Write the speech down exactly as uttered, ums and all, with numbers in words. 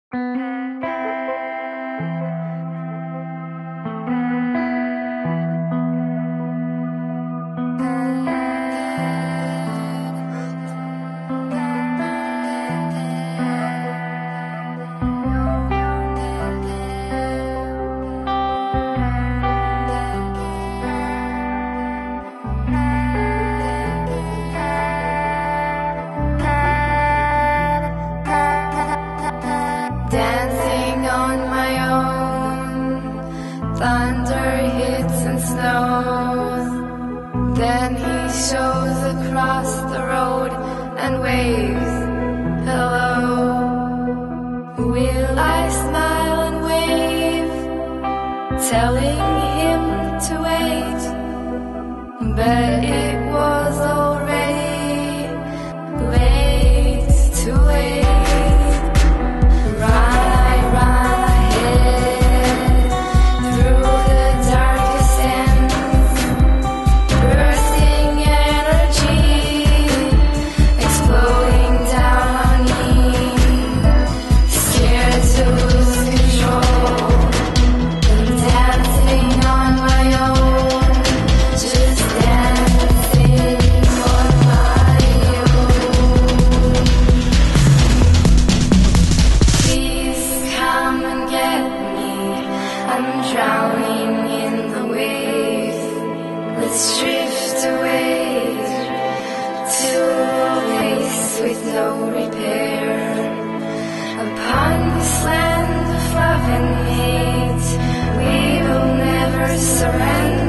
Dancing on my own, thunder hits and snows. Then he shows across the road and waves, hello. Will I smile and wave, telling him to wait? But it was already late to wait. I'm drowning in the wave. Let's drift away to a place with no repair. Upon this land of love and hate, we will never surrender.